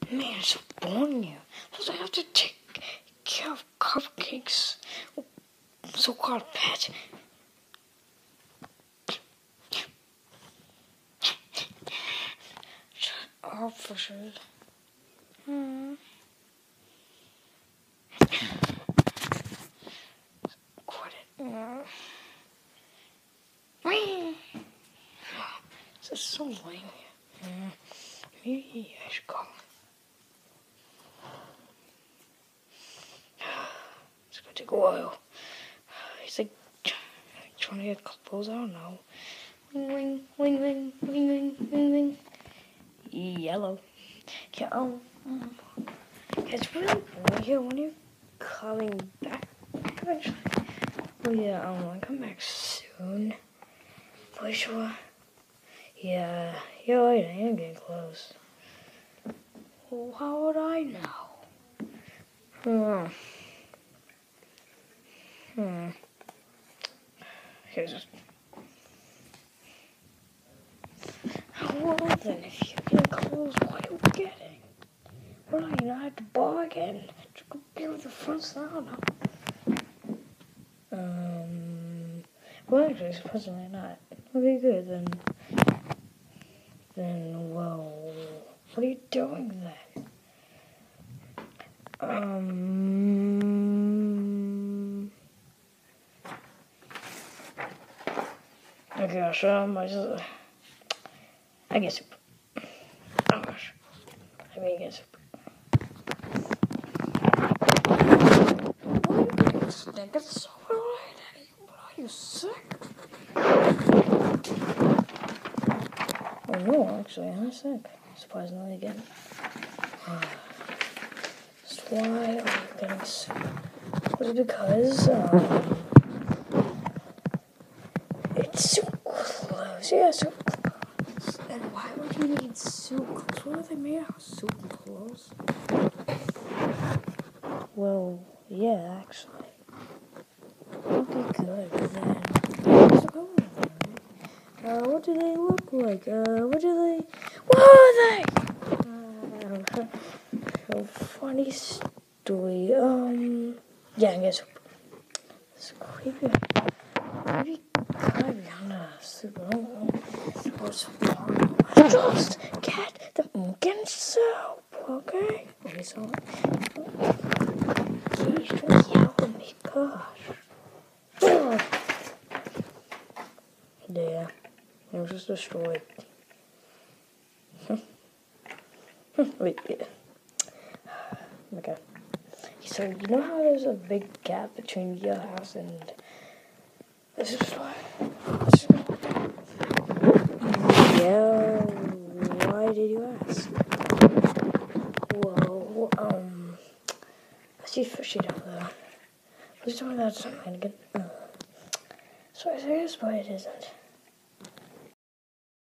Man, it's born you. So I have to take care of cupcakes. So-called pet. Shut up, fishes. Quit it. This is so lame. Maybe I should call him. It's gonna take a while. He's like trying to get clothes. I don't know. Wing, wing, wing, wing, wing, wing, wing. Yellow. Yeah. It's really weird when you're coming back. Eventually. Oh yeah. I come back soon. For sure. Yeah. You're right. I am getting close. Well, how would I know? Here's just. Well then, if you get clothes, what are you getting? Well, you know, I have to bargain to compare with the fronts now. Well, actually, supposedly not. Okay, good, then, well, what are you doing then? Okay, I'll show myself. I get soup. Oh gosh. I mean, I get soup. Stink. It's so alright. What are you, sick? Oh no, actually, I'm not sick. Surprisingly again. That's why I'm getting sick. Was it because, it's so close. Yeah, so close. And why would you need soup clothes? What are they made out of, soup clothes? Well, yeah, actually. Okay, good, then. Let's go then. What do they look like? What are they? A funny story. Yeah, I guess it's creepy. Maybe kind of under soup. I don't know. Just get the fucking soup, okay? Okay, so. Please don't yell at me, gosh. Yeah, it was just destroyed. Wait, yeah. Okay. So, you know how there's a big gap between your house and this is why? Yeah, why did you ask? Well, I see fishy down there. Please tell me that's something again. Sorry, but it isn't.